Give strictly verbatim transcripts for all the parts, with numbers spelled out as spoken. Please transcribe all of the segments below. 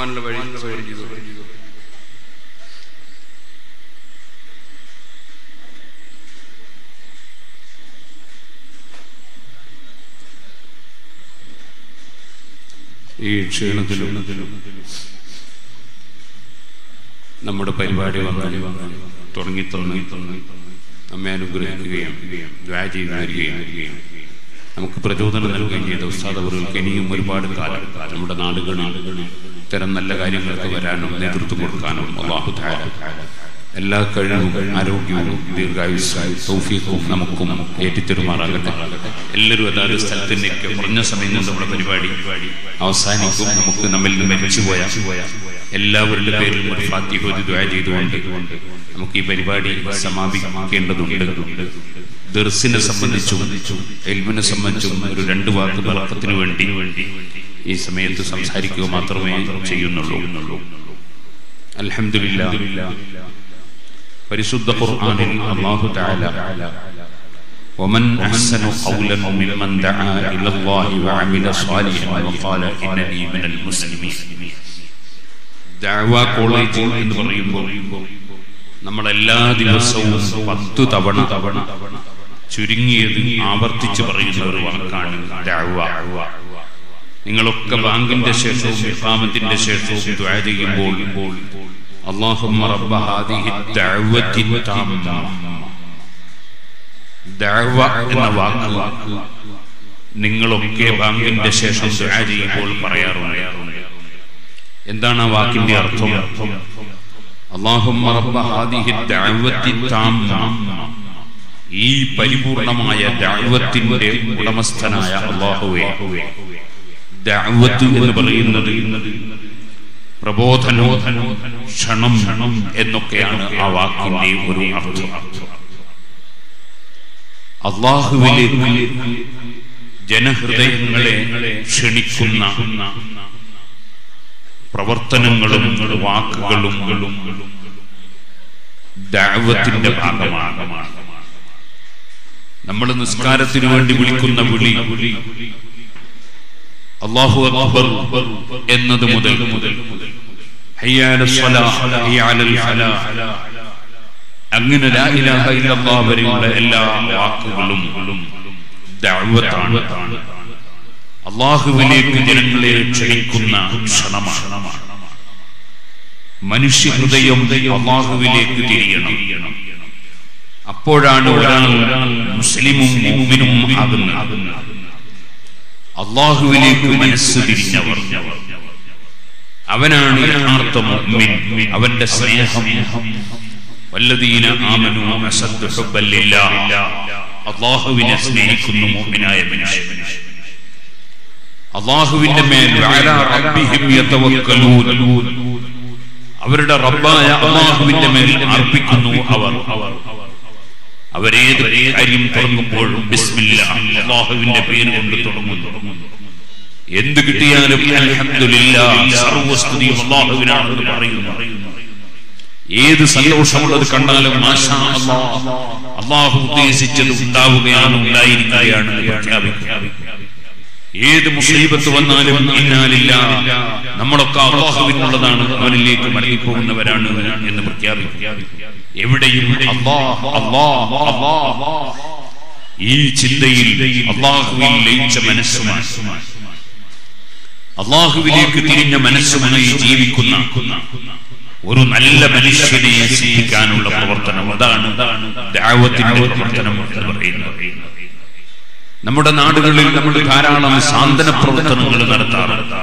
പോകാനുള്ള വഴി സൗകര്യം ചെയ്തു. ഈ ക്ഷീണത്തിലും നമ്മുടെ പരിപാടി വന്നാൽ തുടങ്ങി തുടങ്ങി തുടങ്ങി നമ്മെ അനുഗ്രഹിക്കുകയും ദ്വാ ചെയ്ത് നൽകുകയും നമുക്ക് പ്രചോദനം നൽകുകയും ചെയ്ത ഉസ്താദ് അവർക്ക് ഇനിയും ഒരുപാട് കാലം നമ്മുടെ നാടുകളിൽ ഇത്തരം നല്ല കാര്യങ്ങൾക്ക് വരാനും നേതൃത്വം കൊടുക്കാനും അല്ലാഹു തആല എല്ലാ കഴിവും ആരോഗ്യവും ദീർഘായുസ്സും തൗഫീഖും നമുക്കും ഏറ്റിത്തരുമാറാകട്ടെ. എല്ലാവരും അതാത് സ്ഥലത്തിലേക്ക് കുറഞ്ഞ സമയം കൊണ്ട് നമ്മുടെ പരിപാടി അവസാനിക്കും. നമുക്ക് നമ്മിൽ നിന്ന് മരിച്ചുപോയ എല്ലാവരുടെ പേരിലും ഒരു ഫാത്തിഹ ഓതി ദുആ ചെയ്തുകൊണ്ട് നമുക്ക് ഈ പരിപാടി സമാപിക്കേണ്ടതുണ്ട്. ദർസിനെ സംബന്ധിച്ചും ഇൽമിനെ സംബന്ധിച്ചും ഒരു രണ്ട് വാക്ക് ബർക്കത്തിന് വേണ്ടി ഈ സമയത്ത് സംസാരിക്കുക മാത്രമേ ചെയ്യുന്നുള്ളൂ. അൽഹംദുലില്ലാഹ്, പരിശുദ്ധ ഖുർആനിൽ അല്ലാഹു തആല വമൻ അഹ്സനു ഖൗലൻ മിമ്മൻ ദഅ ഇലല്ലാഹി വഅമില സ്വാലിഹൻ വഖാല ഇന്നനി മിനൽ മുസ്ലിമീൻ. ദഅവ കോളേജ് എന്ന് പറയുമ്പോൾ നമ്മൾ എല്ലാ ദിവസവും പത്ത് തവണ തവണ ചുരുങ്ങിയത് ആവർത്തിച്ച് പറയുന്ന ഒരു വാക്കാണ് ദഅവ. നിങ്ങളൊക്കെ ബാങ്കിന്റെ ശേഷവും ഇഖാമത്തിന്റെ ശേഷവും ദുആ ചെയ്യുമ്പോൾ അല്ലാഹുമ്മ റബ്ബ ഹാദിഹി ദഅവത്തി തമ്മ, ദഅവ എന്ന വാക്ക് നിങ്ങളൊക്കെ ബാങ്കിന്റെ ശേഷം ദുആ ചെയ്യുമ്പോൾ പറയാറുണ്ട്. എന്താണ് ആ വാക്കിന്റെ അർത്ഥം? അല്ലാഹുമ്മ റബ്ബ ഹാദിഹി ദഅവത്തി തമ്മ, ഈ പരിപൂർണമായ ദഅവത്തിന്റെ ഉടമസ്ഥനായ അല്ലാഹുവേ. ദഅവത്ത് എന്ന് പറയുന്നത് പ്രബോധനം, ക്ഷണം എന്നൊക്കെയാണ് ആ വാക്കിന്റെ ഒരു അർത്ഥം. അല്ലാഹുവിലേക്ക് ജനഹൃദയങ്ങളെ ക്ഷണിക്കുന്ന പ്രവർത്തനങ്ങളും വാക്കുകളും ദഅവത്തിന്റെ ഭാഗമാണ്. നമ്മൾ നിസ്കാരത്തിനു വേണ്ടി വിളിക്കുന്ന വിളി അല്ലാഹു അക്ബർ എന്നത് മുതൽ ഹയ്യ അലൽ സ്വലാഹ്, ഹയ്യ അലൽ ഫലാഹ്, അങ്ങനെ ലാ ഇലാഹ ഇല്ലല്ലാഹ് വരെയുള്ള എല്ലാ വാക്കുകളും ദഅവത്താണ്. അല്ലാഹുവിലേക്ക് ജനങ്ങളെ ക്ഷണിക്കുന്ന ക്ഷണമാണ്. മനുഷ്യ ഹൃദയം അല്ലാഹുവിലേക്ക് തിരിയണം. അപ്പോഴാണ് ഒരാൾ മുസ്ലിമും മുഅ്മിനും ആകുന്നത്. അല്ലാഹുവിലേക്ക് മനസ്സ് തിരിഞ്ഞവർ, അവനാണ് യഥാർത്ഥ മുഅ്മിൻ. അവന്റെ സ്നേഹം വല്ലദീന ആമനൂ അശദ്ദു ഹുബ്ബൻ ലില്ലാഹ്, അല്ലാഹുവിനെ സ്നേഹിക്കുന്ന മുഅ്മിനായ മനുഷ്യൻ അല്ലാഹുവിന്റെ മേൽ വഅലാ റബ്ബിഹിം യതവക്കലൂൻ, അവരുടെ റബ്ബായ അല്ലാഹുവിന്റെ മേൽ അർപ്പിക്കുന്നു അവർ. അവരേത് കാര്യം തുടങ്ങുമ്പോഴും ബിസ്മില്ലാഹ്, അല്ലാഹുവിന്റെ പേര് കൊണ്ട് തുടങ്ങുന്നു. എന്ത് കിട്ടിയാലും അൽഹംദുലില്ലാഹ്, സർവസ്തുതിയും അല്ലാഹുവിനാണെന്ന് പറയുന്നു. ഏത് സന്തോഷമുള്ളത് കണ്ടാലും മാഷാ അല്ലാഹ്, അല്ലാഹു ഉദ്ദേശിച്ചത് ഉണ്ടാവുകയാണ്, ഉണ്ടായിരിക്കുകയാണ് പ്രഖ്യാപിക്കുക. ഏത് മുസീബത്ത് വന്നാലും ഇന്നാ ലില്ലാഹ്, നമ്മളൊക്കെ അല്ലാഹുവിനുള്ളതാണ്, അവനിലേക്ക് മടങ്ങിപ്പോകുന്നവരാണ് എന്ന് പ്രഖ്യാപിക്കുക. എവിടെയും അല്ലാഹ് അല്ലാഹ് അല്ലാഹ്, ഈ ചിന്തയിൽ അല്ലാഹുവിൽ ലയിച്ച മനസ്സുമാണ്, അല്ലാഹുവിലേക്ക് തിരിഞ്ഞ മനസ്സുമായി ജീവിക്കുന്ന ഒരു നല്ല മനുഷ്യനെ സ്നേഹിക്കാനുള്ള പ്രവർത്തനം, അതാണ് ദഅവത്തിന്റെ പ്രവർത്തനം എന്ന് പറയുന്നത്. നമ്മുടെ നാടുകളിൽ നമ്മൾ ധാരാളം സാന്ത്വന പ്രവർത്തനങ്ങൾ നടത്താറുണ്ട്.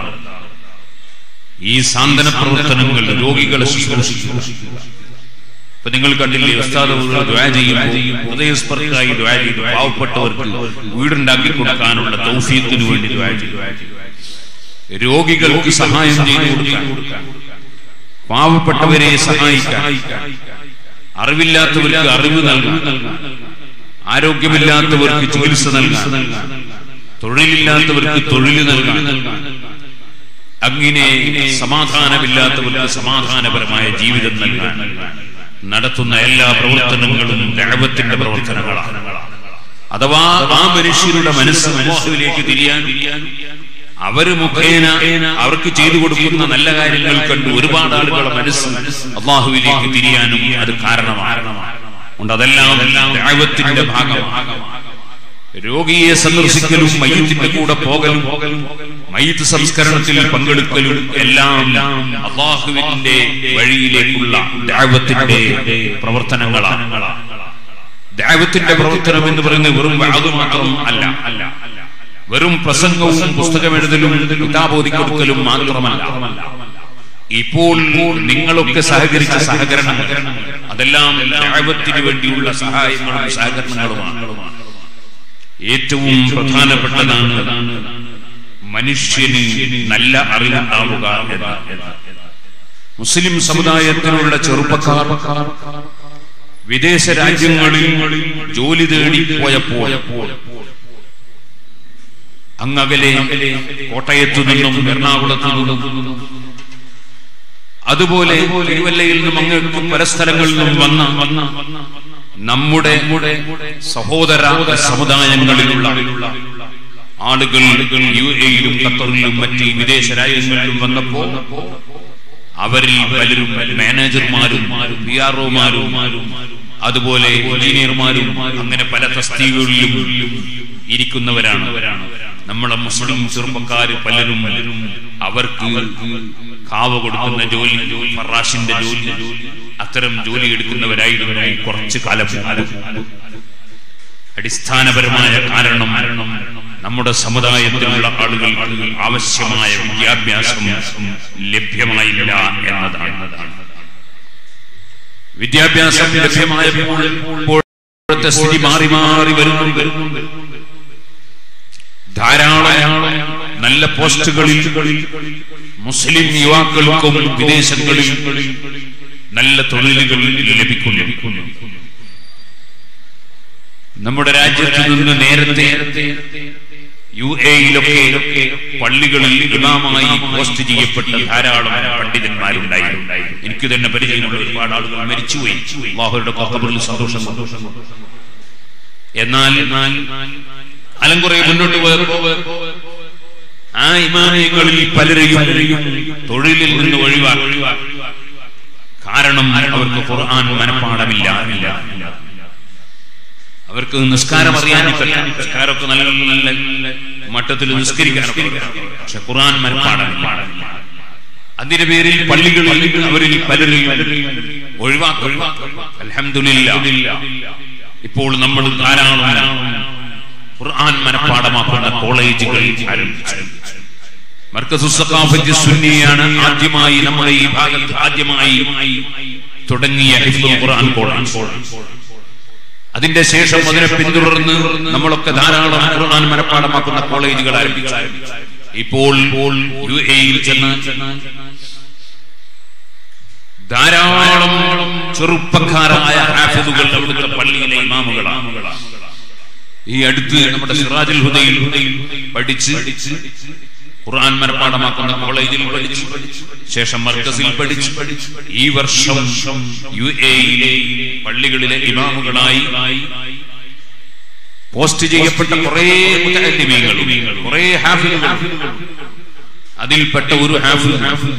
ഈ സാന്ത്വന പ്രവർത്തനങ്ങൾ രോഗികളെ ശുശ്രൂഷിക്കുക. ഇപ്പൊ നിങ്ങൾ കണ്ടില്ലേ, ഉസ്താദ് ദുആ ചെയ്യുമ്പോൾ ഹൃദയസ്പർശിയായി ദുആ ചെയ്തു പാവപ്പെട്ടവർക്ക് വീടുണ്ടാക്കി കൊടുക്കാനുള്ള തൗഫീഖിന് വേണ്ടി ദുആ ചെയ്തു. രോഗികൾക്ക് സഹായം ചെയ്തു കൊടുക്കാൻ, പാവപ്പെട്ടവരെ സഹായിക്കാൻ, അറിവില്ലാത്തവർക്ക് അറിവ് നൽകാൻ, ആരോഗ്യമില്ലാത്തവർക്ക് ചികിത്സ നൽകാൻ, തൊഴിലില്ലാത്തവർക്ക് തൊഴിൽ നൽകാൻ, അങ്ങനെ സമാധാനമില്ലാത്തവർക്ക് സമാധാനപരമായ ജീവിതം നൽകാൻ നടത്തുന്ന എല്ലാ പ്രവർത്തനങ്ങളും ദഅവത്തിന്റെ പ്രവർത്തനങ്ങളാണ്. അഥവാ ആ മനുഷ്യരുടെ മനസ്സ് അല്ലാഹുവിലേക്ക് തിരിയാൻ, അവര് മുഖേന അവർക്ക് ചെയ്തു കൊടുക്കുന്ന നല്ല കാര്യങ്ങൾ കണ്ട് ഒരുപാട് ആളുകളെ മനസ്സ് അല്ലാഹുവിലേക്ക് തിരിയാനും അത് കാരണമാണ്. അതെല്ലാം ദഅവത്തിന്റെ ഭാഗമാണ്. രോഗിയെ സന്ദർശിക്കലും മയ്യിത്തിന്റെ കൂടെ പോകലും മയ്യിത്ത് സംസ്കരണത്തിൽ പങ്കെടുക്കലും എല്ലാം അല്ലാഹുവിന്റെ വഴിയിലേക്കുള്ള ദഅവത്തിന്റെ പ്രവർത്തനങ്ങളാണ്. ദഅവത്തിന്റെ പ്രവർത്തനം എന്ന് പറയുന്നത് വെറും വഅദ് മാത്രം അല്ല, വെറും പ്രസംഗവും പുസ്തകമെഴുതലും കിതാബോധി കൊടുക്കലും മാത്രമല്ല. ഇപ്പോൾ നിങ്ങളൊക്കെ സഹകരിച്ച സഹകരണങ്ങൾ അതെല്ലാം ദഅവത്തിന് വേണ്ടിയുള്ള സഹായങ്ങളും സഹകരണങ്ങളുമാണ്. ഏറ്റവും പ്രധാനപ്പെട്ടതാണ് മനുഷ്യന് നല്ല അറിവുണ്ടാവുക എന്ന. മുസ്ലിം സമുദായത്തിലുള്ള ചെറുപ്പക്കാർ വിദേശ രാജ്യങ്ങളിൽ ജോലി തേടി പോയപ്പോൾ അങ്ങകലെ കോട്ടയത്തു നിന്നും എറണാകുളത്തു നിന്നും അതുപോലെ തിരുവല്ലയിൽ നിന്നും അങ്ങ് പല സ്ഥലങ്ങളിൽ നിന്നും വന്ന നമ്മുടെ സഹോദര സമുദായങ്ങളിലുള്ള ആളുകൾ യു എയിലും ഖത്തറിലും മറ്റ് വിദേശ രാജ്യങ്ങളിലും വന്നപ്പോൾ അവരിൽ പലരും മാനേജർമാരും പി ആർ ഒമാരും അതുപോലെ എഞ്ചിനീയർമാരും അങ്ങനെ പല തസ്തികകളിലും ഇരിക്കുന്നവരാണ്. നമ്മളെ മുസ്ലിം ചെറുപ്പക്കാര് പലരും അവർക്ക് കാവ കൊടുക്കുന്ന ജോലി, ഫറാഷിന്റെ ജോലി, അത്തരം ജോലി എടുക്കുന്നവരായിരുന്നു കുറച്ചു കാലം. അടിസ്ഥാനപരമായ കാരണം നമ്മുടെ സമുദായത്തിലുള്ള ആളുകൾക്ക് ആവശ്യമായ വിദ്യാഭ്യാസം ലഭ്യമായില്ല എന്നതാണ്. വിദ്യാഭ്യാസം ലഭ്യമായപ്പോൾ സ്ഥിതി മാറി മാറി വരുന്നുണ്ട്. ധാരാളം നല്ല പോസ്റ്റുകളിൽ മുസ്ലിം യുവാക്കൾക്കും വിദേശങ്ങളിൽ നല്ല തൊഴിലുകൾ ലഭിക്കുന്നു. നമ്മുടെ രാജ്യത്ത് നിന്ന് നേരത്തെ യു എയിലൊക്കെ പള്ളികളിൽ ഇമാമായി പോസ്റ്റ് ചെയ്യപ്പെട്ട ധാരാളം പണ്ഡിതന്മാരുണ്ടായിരുന്നു. എനിക്ക് തന്നെ പരിചയമുള്ള ഒരുപാട് ആളുകൾ മരിച്ചുപോയി. അല്ലാഹുവിന്റെ ഖബറിൽ സന്തോഷം. എന്നാൽ അലങ്കുറെ മുന്നോട്ട് പോയപ്പോൾ ആ ഇമാമികളിൽ പലരെയും തൊഴിലിൽ നിന്ന് ഒഴിവാക്കി. കാരണം അവർക്ക് ഖുർആൻ മനപ്പാടമില്ല. അവർക്ക് നിസ്കാരം അറിയാനില്ല. നിസ്കാരമൊക്കെ നല്ല നല്ല മട്ടത്തിൽ നിസ്കരിക്കാനൊക്കെ, പക്ഷെ ഖുർആൻ മനപ്പാടമില്ല. അതിന്റെ പേരിൽ പള്ളികളിൽ അവരിൽ പലരെയും ഒഴിവാക്കി. അൽഹംദുലില്ലാഹ് ഇപ്പോൾ നമ്മൾ ധാരാളം ഖുർആൻ മനപ്പാടമാക്കുന്ന കോളേജുകൾ ആരംഭിച്ചു. മർക്കസുസ് സഖാഫത്ത് സുന്നിയാണ് ആദ്യമായി നമ്മുടെ ഈ ഭാഗത്ത് ആദ്യമായി തുടങ്ങിയ ഹിഫ്ളുൽ ഖുർആൻ കോളേജ്. അതിന്റെ ശേഷം അതിനെ പിന്തുടർന്ന് നമ്മളൊക്കെ ധാരാളം ഖുർആൻ മനപ്പാടമാക്കുന്ന കോളേജുകൾ ആരംഭിച്ചു. ഇപ്പോൾ യു എയിൽ ചെന്ന് ധാരാളം ചെറുപ്പക്കാരായ ഹാഫിദുകൾ അവിടുത്തെ പള്ളിയിലെ ഇമാമുകളാണ്. ഈ അടുത്ത് നമ്മുടെ സിറാജുൽ ഹുദയിൽ പഠിച്ച് ഖുർആൻ മനപ്പാടമാക്കുന്ന കോളേജിൽ പഠിച്ചു, ശേഷം മർക്കസിൽ പഠിച്ചു. ഈ വർഷം യു എയിലെ പള്ളികളിലെ ഇമാമുകളായി പോസ്റ്റ് ചെയ്യപ്പെട്ട കുറെ മുതഅല്ലിമീങ്ങൾ, കുറെ ഹാഫിദുകൾ. അതിൽപ്പെട്ട ഒരു ഹാഫിദ്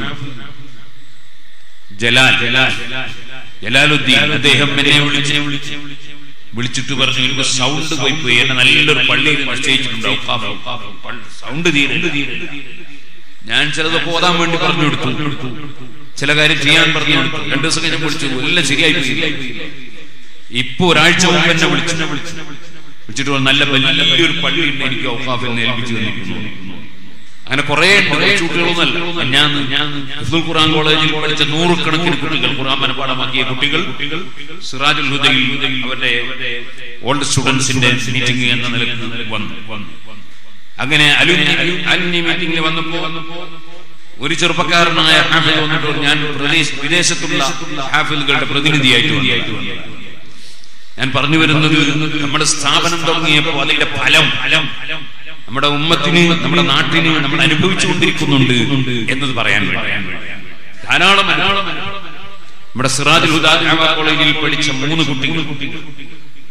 ജലാൽ ജലാലുദ്ദീൻ, അദ്ദേഹം എന്നെ വിളിച്ച് വിളിച്ചിട്ട് പറഞ്ഞു, എനിക്ക് സൗണ്ട് പോയി പോയി എന്നെ നല്ലൊരു പള്ളിയിൽ നിശ്ചയിച്ചിട്ടുണ്ടാവും, സൗണ്ട് തീരെ. ഞാൻ ചിലതൊക്കെ ഓതാൻ വേണ്ടി പറഞ്ഞു കൊടുത്തു, ചില കാര്യം ചെയ്യാൻ പറഞ്ഞു കൊടുത്തു. രണ്ടു ദിവസം കഴിഞ്ഞ് വിളിച്ചു, എല്ലാം ശരിയായി പോയി. ഇപ്പൊ ഒരാഴ്ച മുമ്പ് എന്നെ വിളിച്ചു വിളിച്ചിട്ട് നല്ല വലിയൊരു പള്ളിയുണ്ട്, എനിക്ക് ഔഖാഫിൽ ഏൽപ്പിച്ചു തന്നിരിക്കുന്നു. അങ്ങനെ കുറെ കുട്ടികളൊന്നല്ല. ഞാൻ ഞാൻ ഹിഫ്ളുൽ ഖുർആൻ കോളേജിൽ പഠിച്ച നൂറുകണക്കിന് കുട്ടികൾ, ഖുർആൻ മനപ്പാടമാക്കിയ കുട്ടികൾ സിറാജുൽ ഹുദയിൽ അവരുടെ ഓൾഡ് സ്റ്റുഡൻസിന്റെ മീറ്റിംഗ് എന്ന നിലയ്ക്ക് വന്നു. അങ്ങനെ അലുമിനി മീറ്റിംഗിൽ വന്നപ്പോ ഒരു ചെറുപ്പക്കാരനായ ഹാഫിദ് വന്നിട്ട് ഞാൻ വിദേശത്തുള്ള ഹാഫിദുകളുടെ പ്രതിനിധിയായിട്ട് വന്നു. ഞാൻ പറഞ്ഞു വരുന്നത്, നമ്മുടെ സ്ഥാപനം തുടങ്ങിയപ്പോൾ അതിന്റെ ഫലം ഫലം നമ്മുടെ ഉമ്മത്തിന്, നമ്മുടെ നാട്ടിന് നമ്മൾ അനുഭവിച്ചുകൊണ്ടിരിക്കുന്നുണ്ട് എന്നത് പറയാൻ വേണ്ടി ധാരാളം നമ്മുടെ സിറാജുൽ ഹുദ കോളേജിൽ പഠിച്ച മൂന്ന് കുട്ടികൾ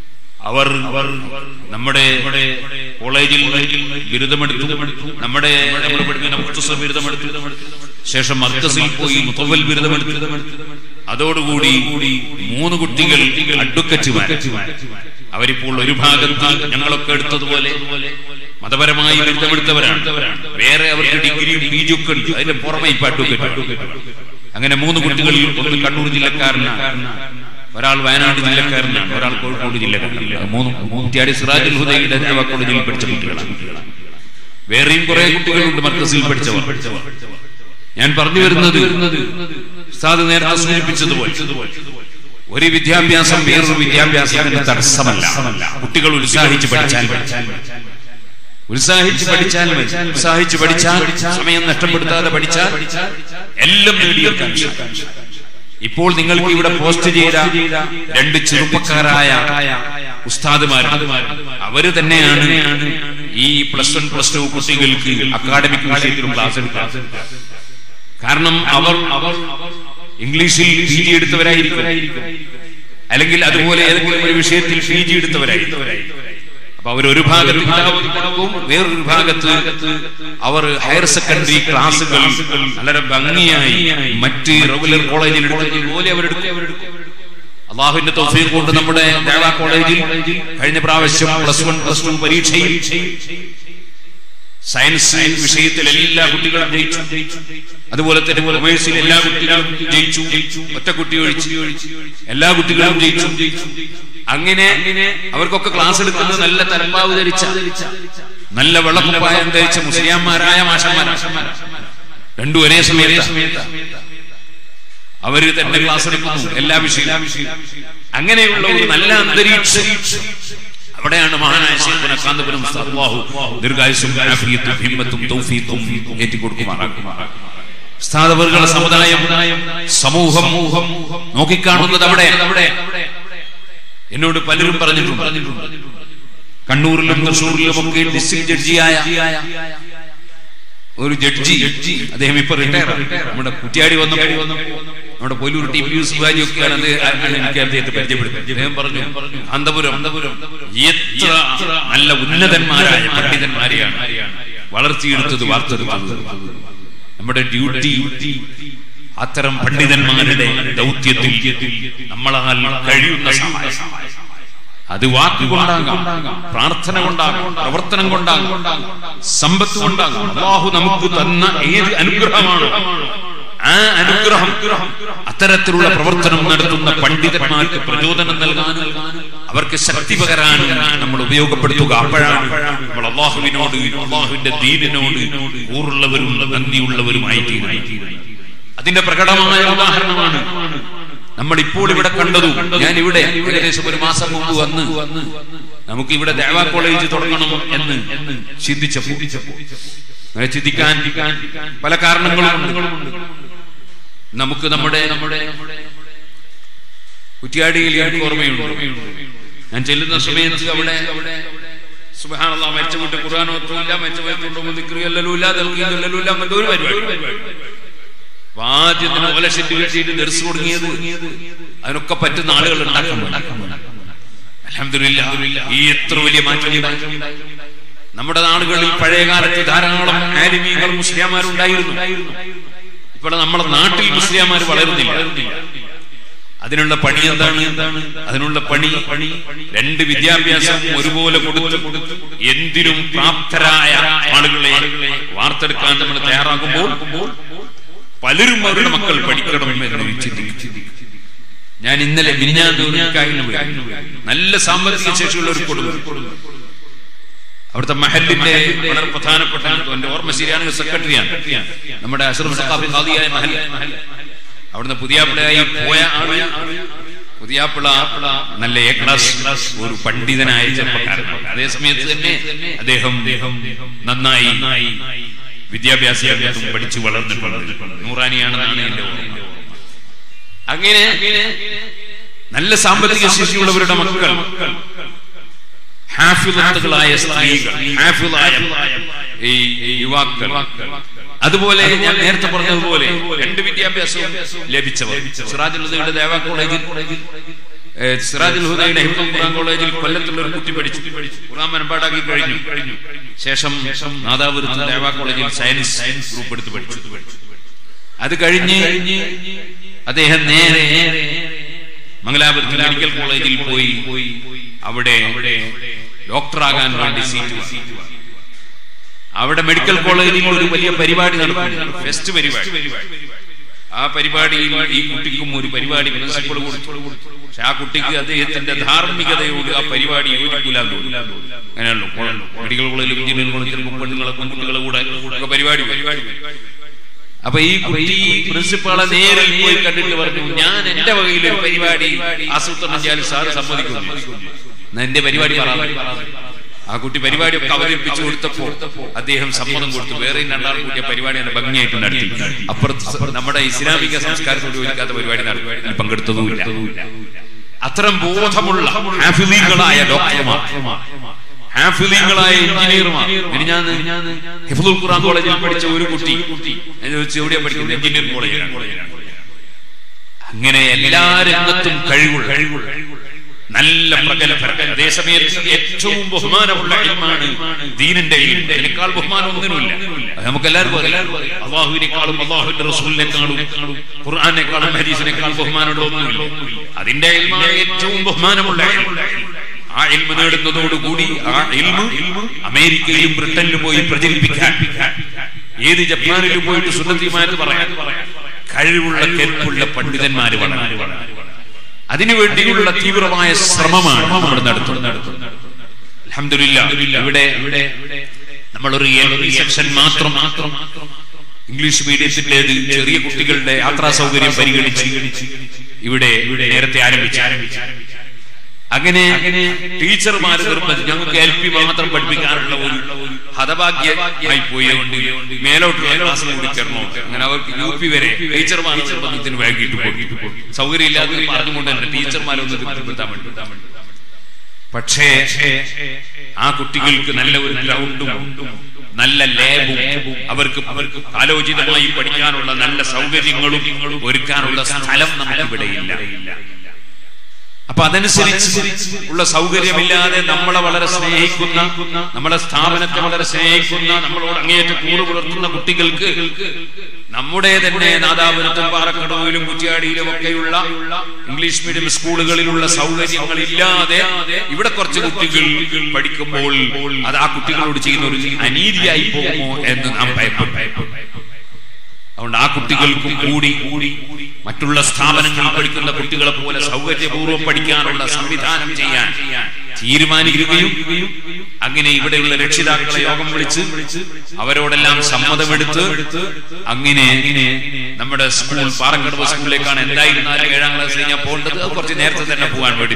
അവർ നമ്മുടെ കോളേജിൽ ബിരുദമെടുത്തു, നമ്മുടെ മുഖ്തസർ ബിരുദമെടുത്തു, ശേഷം മർക്കസിൽ പോയി മുതവൽ ബിരുദമെടുത്തു. അതോടുകൂടി മൂന്ന് കുട്ടികൾ അഡ്വക്കറ്റുമാർ. അവരിപ്പോൾ ഒരു ഭാഗത്ത് ഞങ്ങളൊക്കെ എടുത്തതുപോലെ മതപരമായി ബിരുദമെടുത്തവരാണ്. വേറെ അവർക്ക് ഡിഗ്രിയും പി ജി ഒക്കെ ഉണ്ട്. അതിന്റെ പുറമെ ഇപ്പൊ അഡ്വക്കറ്റ്. അങ്ങനെ മൂന്ന് കുട്ടികളിൽ ഒന്ന് കണ്ണൂർ ജില്ലക്കാരനാണ്, ഒരാൾ വയനാട് ജില്ലക്കാരനാണ്, ഒരാൾ കോഴിക്കോട് ജില്ലക്കാരനാണ്. മൂന്ന് കുട്ടിയാടി സിറാജുൽ ഹുദയുടെ കോളേജിൽ പഠിച്ച കുട്ടികളാണ്. വേറെയും കുറെ കുട്ടികളുണ്ട് മർക്കസിൽ പഠിച്ചവർ. ഞാൻ പറഞ്ഞു വരുന്നത് ഉസ്താദ് നേരത്തെ സൂചിപ്പിച്ചതുപോലെ ഒരു വിദ്യാഭ്യാസം വേറൊരു വിദ്യാഭ്യാസത്തിന് തടസ്സമല്ല. കുട്ടികൾ ഉത്സാഹിച്ച് പഠിച്ചാൽ ഉത്സാഹിച്ച് പഠിച്ചാൽ ഉത്സാഹിച്ച് പഠിച്ചാൽ സമയം നഷ്ടപ്പെടുത്താതെ പഠിച്ചാൽ എല്ലാം നേടിയെടുക്കാൻ. ഇപ്പോൾ നിങ്ങൾക്ക് ഇവിടെ പോസ്റ്റ് ചെയ്ത രണ്ട് ചെറുപ്പക്കാരായ ഉസ്താദുമാർ, അവര് തന്നെയാണ് ഈ പ്ലസ് വൺ പ്ലസ് ടു കുട്ടികൾക്ക് അക്കാഡമിക് വിഷയത്തിലും ക്ലാസ് എടുക്കുക. കാരണം അവർ അവർ ഇംഗ്ലീഷിൽ പി ജി എടുത്തവരായിരിക്കും, അല്ലെങ്കിൽ അതുപോലെ ഏതെങ്കിലും ഒരു വിഷയത്തിൽ പി ജി എടുത്തവരായിരിക്കും. അപ്പൊ അവരൊരു ഭാഗത്ത് വേറൊരു ഭാഗത്ത് അവർ ഹയർ സെക്കൻഡറി ക്ലാസുകൾ വളരെ ഭംഗിയായി മറ്റ് റെഗുലർ കോളേജിൽ പോലെ അവരെടുക്കും. അള്ളാഹുവിന്റെ തൗഫീഖ് കൊണ്ട് നമ്മുടെ ദഅവ കോളേജിൽ കഴിഞ്ഞ പ്രാവശ്യം പ്ലസ് വൺ പ്ലസ് ടു പരീക്ഷയിൽ സയൻസ് വിഷയത്തിൽ എല്ലാ കുട്ടികളും ജയിച്ചു. അതുപോലെ തന്നെ കൊമേഴ്സിൽ എല്ലാ കുട്ടികളും ജയിച്ചു. ഒറ്റ കുട്ടി ഒഴിച്ച് എല്ലാ കുട്ടികളും ജയിച്ചു. അങ്ങനെ അവർക്കൊക്കെ ക്ലാസ് എടുക്കുന്നത് നല്ല തലപ്പാവ് ധരിച്ച, നല്ല വെള്ളക്കുപ്പായം ധരിച്ച മുസ്ലിംമാരായ മാഷന്മാരാണ്. രണ്ടും ഒരേ സമയത്ത് അവര് തന്നെ ക്ലാസ് എടുക്കുന്നു എല്ലാ വിഷയവും. അങ്ങനെയുള്ള ഒരു നല്ല അന്തരീക്ഷം അവിടെയാണ് മഹാനായ ശൈഖുനാ കാന്തപുരം ഉസ്താദ് അല്ലാഹു ദീർഘായുസ്സും ആഫിയത്തും ഹിമ്മത്തും തൗഫീഖും ഏറ്റിക്കൊടുക്കുമാറാക്കും. ഉസ്താദ് അവരുടെ സമുദായം സമൂഹം നോക്കിക്കാണുന്നത് അവിടെ. എന്നോട് പലരും പറഞ്ഞിട്ടുണ്ട്, കണ്ണൂരിലും തൃശ്ശൂരിലും ഒക്കെ ഡിസ്ട്രിക്ട് ജഡ്ജിയായ ഒരു ജഡ്ജി, അദ്ദേഹം ഇപ്പൊ റിട്ടയർ, നമ്മുടെ കുറ്റ്യാടി വന്ന നമ്മുടെ പോലൂർ ടി പി ശിവാജി ഒക്കെയാണ് എനിക്ക് അദ്ദേഹത്തെ പരിചയപ്പെടുത്തി. അദ്ദേഹം പറഞ്ഞു, കാന്തപുരം എത്ര നല്ല ഉന്നതന്മാരായ പണ്ഡിതന്മാരെയാണ് വളർത്തിയെടുത്തത്, വാർത്തെടുത്തത്. നമ്മുടെ ഡ്യൂട്ടി അത്തരം പണ്ഡിതന്മാരുടെ ദൗത്യത്തിൽ നമ്മളാൽ കഴിയുന്ന സഹായം, അത് വാക്കുകൊണ്ടാകാം, പ്രാർത്ഥന കൊണ്ടാകാം, പ്രവർത്തനം കൊണ്ടാകാം, സമ്പത്ത് കൊണ്ടാകാം. അല്ലാഹു നമുക്ക് തന്ന ഏത് അനുഗ്രഹമാണ് ആ അനുഗ്രഹം അത്തരത്തിലുള്ള പ്രവർത്തനം നടത്തുന്ന പണ്ഡിതന്മാർക്ക് പ്രചോദനം നൽകാനും അവർക്ക് ശക്തി പകരാനും നമ്മൾ ഉപയോഗപ്പെടുത്തുക. അപ്പോഴാണ് നമ്മൾ അല്ലാഹുവിനോട്, അല്ലാഹുവിന്റെ ദീനിനോട് കൂറുള്ളവരും നന്ദിയുള്ളവരുമായി തീരുന്നത്. അതിന്റെ പ്രകടമായ ഉദാഹരണമാണ് നമ്മൾ ഇപ്പോൾ ഇവിടെ കണ്ടതും. ഞാൻ ഇവിടെ ഏകദേശം ഒരു മാസം മുമ്പ് വന്ന് നമുക്ക് ഇവിടെ ദഅവ കോളേജ് തുടങ്ങണം എന്ന് ചിന്തിച്ചപ്പോൾ, അങ്ങനെ ചിന്തിക്കാൻ പല കാരണങ്ങളുമുണ്ട്. നമുക്ക് നമ്മുടെ നമ്മുടെ കുറ്റ്യാടിയിൽ എനിക്ക് ഓർമ്മയുണ്ട്, ഞാൻ ചെല്ലുന്ന സമയത്ത് അവിടെ സുബ്ഹാനല്ലാഹ് മരിച്ച വീട്ടിൽ ഖുർആൻ ഓതുന്നില്ല, മരിച്ച വീട്ടിൽ ദിക്റിയല്ലൂല്ല, ദൽഖീലല്ലൂല്ല, അങ്ങനത്തെ ഒരു പരിപാടി. ആദ്യം ഓലശെറ്റ് വീട്ടിൽ ദർസ് തുടങ്ങിയത് അതിനൊക്കെ പറ്റുന്ന ആളുകൾ ഉണ്ടാക്കണം. അൽഹംദുലില്ലാഹ് ഈ എത്ര വലിയ മാറ്റം നമ്മുടെ നാടുകളിൽ പഴയ കാലത്ത് ധാരാളം ആലിമീങ്ങൾ മുസ്ലിംമാരുണ്ടായിരുന്നു. ഇപ്പോൾ നമ്മുടെ നാട്ടിൽ മുസ്ലിംമാർ വളരുന്നില്ല. അതിനുള്ള പണി എന്താണ്? അതിനുള്ള പണി രണ്ട് വിദ്യാഭ്യാസം ഒരുപോലെ കൊടുത്ത് എന്തിനും പ്രാപ്തരായ ആളുകളെ വാർത്തെടുക്കാൻ നമ്മൾ തയ്യാറാകുമ്പോൾ പലരും അവരുടെ മക്കൾ പഠിക്കണം എന്ന് ചിന്തിക്കും. ഞാൻ ഇന്നലെ നല്ല സാമ്പത്തിക ശേഷിയുള്ള ഒരു കൊടുക്കും അവിടുത്തെ മഹലിന്റെ വളരെ പ്രധാനപ്പെട്ട, എന്റെ ഓർമ്മ ശരിയാണെങ്കിൽ സെക്രട്ടറിയാണ്, നമ്മുടെ അഷ്റഫ് സഖാഫി ഖാദിയായ മഹൽ. അവിടുന്ന് പുതിയാപ്പിളയായി പോയ ആള്, പുതിയാപ്പിള നല്ല എ ക്ലാസ് ഒരു പണ്ഡിതനായ ചെറുപ്പക്കാരനാണ്. അതേ സമയത്ത് തന്നെ അദ്ദേഹം നന്നായി വിദ്യാഭ്യാസം പഠിച്ചു വളർന്നിട്ടുണ്ട്. നൂറാനിയാണെന്നാണ് എന്റെ ഓർമ്മ. അങ്ങനെ നല്ല സാമ്പത്തിക ശേഷിയുള്ളവരുടെ മക്കൾ, ഹാഫിളായ സ്ത്രീകൾ, ഹാഫിളായ ഈ യുവാക്കൾ, അതുപോലെ ഞാൻ നേരത്തെ പറഞ്ഞതുപോലെ രണ്ട് വിദ്യാഭ്യാസവും ലഭിച്ചവർ. സിറാജുൽ ഹുദയുടെ ദഅവ കോളേജിൽ സിറാജുൽ ഹുദയുടെ ഹിഫ്ദുൽ ഖുർആൻ കോളേജിൽ കൊല്ലത്തുള്ള ഒരു കുട്ടി പഠിച്ചു, ഖുർആൻ മനപ്പാടാക്കി കഴിഞ്ഞു. ശേഷം നാദാപുരത്ത് ദേവാ കോളേജിൽ സയൻസ് ഗ്രൂപ്പ് എടുത്ത് പഠിച്ചു. അത് കഴിഞ്ഞ് അദ്ദേഹം നേരെ മംഗലാപുരത്ത് മെഡിക്കൽ കോളേജിൽ പോയി അവിടെ ഡോക്ടറാകാൻ വേണ്ടി സീറ്റ്. അവിടെ മെഡിക്കൽ കോളേജിൽ ഒരു വലിയ പരിപാടി നടക്കുന്നു, ഫെസ്റ്റ് പരിപാടി. ആ പരിപാടിയിൽ ഈ കുട്ടിക്കും ഒരു പരിപാടി പ്രിൻസിപ്പൾ കൊടുത്തു. പക്ഷെ ആ കുട്ടിക്ക് അദ്ദേഹത്തിന്റെ ധാർമ്മികതയോട് ആ പരിപാടി യോജിക്കില്ലാന്ന് തോന്നുന്നു. അങ്ങനെയാണല്ലോ മെഡിക്കൽ കോളേജിൽ എഞ്ചിനീയറിംഗ് കോളേജിൽ പെണ്ണുങ്ങളെ പെൺകുട്ടികളെ കൂടെ പരിപാടി പരിപാടി അപ്പൊ ഈ കുട്ടി പ്രിൻസിപ്പാളെ നേരിൽ പോയി കണ്ടിട്ട് പറഞ്ഞു, ഞാൻ എന്റെ വകയിൽ ഒരു പരിപാടി ആസൂത്രണം ചെയ്യാൻ സാറ് സമ്മതിക്കുന്നു, എന്റെ പരിപാടി പറയാം. ആ കുട്ടി പരിപാടിയൊക്കെ അവതരിപ്പിച്ചു കൊടുത്തപ്പോ അദ്ദേഹം സമ്മതം കൊടുത്തു. വേറെ രണ്ടാൾ കൂട്ടിയ പരിപാടിയാണ് ഭംഗിയായിട്ട് നടത്തി. അപ്പുറത്ത് നമ്മുടെ ഇസ്ലാമിക സംസ്കാരത്തോട് യോജിക്കാത്ത പരിപാടി നടത്തി പങ്കെടുത്തതുമില്ല. അത്തരം ബോധമുള്ള ഹാഫിളീകളായ ഡോക്ടർമാർ, ഹാഫിളീങ്ങളായ എഞ്ചിനീയർമാർ. ഞാൻ ഹിഫ്ദുൽ ഖുർആൻ കോളേജിൽ പഠിച്ച ഒരു കുട്ടി എവിടെയാ പഠിക്കുന്നത്? എഞ്ചിനീയറിംഗ് കോളേജിലാണ്. അങ്ങനെ എല്ലാ രംഗത്തും കഴിവുള്ള കഴിവുള്ള നല്ല പ്രഗത്ഭർ. അതേസമയത്ത് ഏറ്റവും ബഹുമാനമുള്ള ഇൽമാണ് ദീനിന്റെ ഇൽമ്. ഇതിനേക്കാൾ ബഹുമാനം ഒന്നിനുമില്ല. നമുക്ക് എല്ലാവർക്കും അള്ളാഹുവിനേക്കാളും അള്ളാഹുവിന്റെ റസൂലിനേക്കാളും ഖുർആനേക്കാളും ഹദീസിനേക്കാൾ ബഹുമാനമുള്ള ഒന്നുമില്ല. അതിന്റെ ഇൽമാണ് ഏറ്റവും ബഹുമാനമുള്ള ഇൽമ്. ആ ഇൽമ് നേടുന്നതോടുകൂടി ആ ഇൽമ് അമേരിക്കയിലും ബ്രിട്ടനിലും പോയി പ്രചരിപ്പിക്കാൻ, ഏത് ജപ്പാനിലും പോയിട്ട് സുന്നത്തിമാര് പറയാൻ കഴിവുള്ള കെൽപ്പുള്ള പണ്ഡിതന്മാര് വളർന്നു. അതിനുവേണ്ടിയുള്ള തീവ്രമായ ശ്രമമാണ് നമ്മൾ നടത്തുന്നത്. അൽഹംദുലില്ലാഹ് ഇവിടെ നമ്മളൊരു സെക്ഷൻ മാത്രം ഇംഗ്ലീഷ് മീഡിയത്തിൻ്റെത് ചെറിയ കുട്ടികളുടെ യാത്രാ സൗകര്യം പരിഗണിച്ച് ഇവിടെ നേരത്തെ ആരംഭിച്ചു. അങ്ങനെ ടീച്ചർമാര് നിർബന്ധിച്ചു. ഞങ്ങൾക്ക് എൽ പി മാത്രം പഠിപ്പിക്കാനുള്ള ഒരു ഹതഭാഗ്യമായി പോയതുകൊണ്ട് മേലോട്ടുള്ള ക്ലാസ് കൂടി ചേർന്നോ. അങ്ങനെ അവർക്ക് യു പി വരെ ടീച്ചർമാർ നിർബന്ധത്തിന് വൈകിട്ട് പോയി. സൗകര്യം ഇല്ലാതെ പറഞ്ഞുകൊണ്ട് തന്നെ ടീച്ചർമാരൊന്ന് തൃപ്തിപ്പെടുത്താൻ വേണ്ടി. പക്ഷേ ആ കുട്ടികൾക്ക് നല്ല ഒരു ഗ്രൗണ്ടും നല്ല ലാബും അവർക്ക് അവർക്ക് ആലോചിതമായി പഠിക്കാനുള്ള നല്ല സൗകര്യങ്ങളും ഒരുക്കാനുള്ള സ്ഥലം നമുക്കിവിടെയില്ല. അപ്പൊ അതനുസരിച്ച് ഉള്ള സൗകര്യമില്ലാതെ നമ്മളെ വളരെ സ്നേഹിക്കുന്ന, നമ്മളെ സ്ഥാപനത്തെ വളരെ സ്നേഹിക്കുന്ന, നമ്മളോട് അങ്ങേയറ്റം കൂറ് പുലർത്തുന്ന കുട്ടികൾക്ക് നമ്മുടെ തന്നെ നാദാപുരത്തും പാറക്കടവിലും കുറ്റിയാടിയിലും ഒക്കെയുള്ള ഇംഗ്ലീഷ് മീഡിയം സ്കൂളുകളിലുള്ള സൗകര്യങ്ങളില്ലാതെ ഇവിടെ കുറച്ച് കുട്ടികൾ പഠിക്കുമ്പോൾ അത് ആ കുട്ടികളോട് ചെയ്യുന്ന ഒരു അനീതിയായി പോകുമോ എന്ന് നാം ഭയപ്പെടും. അതുകൊണ്ട് ആ കുട്ടികൾക്കും കൂടി കൂടി മറ്റുള്ള സ്ഥാപനങ്ങളിൽ പഠിക്കുന്ന കുട്ടികളെ പോലെ സൗകര്യപൂർവ്വം പഠിക്കാനുള്ള സംവിധാനം ചെയ്യാൻ തീരുമാനിക്കുകയും അങ്ങനെ ഇവിടെയുള്ള രക്ഷിതാക്കളെ യോഗം വിളിച്ച് അവരോടെല്ലാം സമ്മതമെടുത്ത് അങ്ങനെ നമ്മുടെ സ്കൂൾ പാറക്കടവ് സ്കൂളിലേക്കാണ് എന്തായിരുന്നാലും ഏഴാം ക്ലാസ് കഴിഞ്ഞാൽ പോകേണ്ടത്. അത് കുറച്ച് നേരത്തെ തന്നെ പോകാൻ വേണ്ടി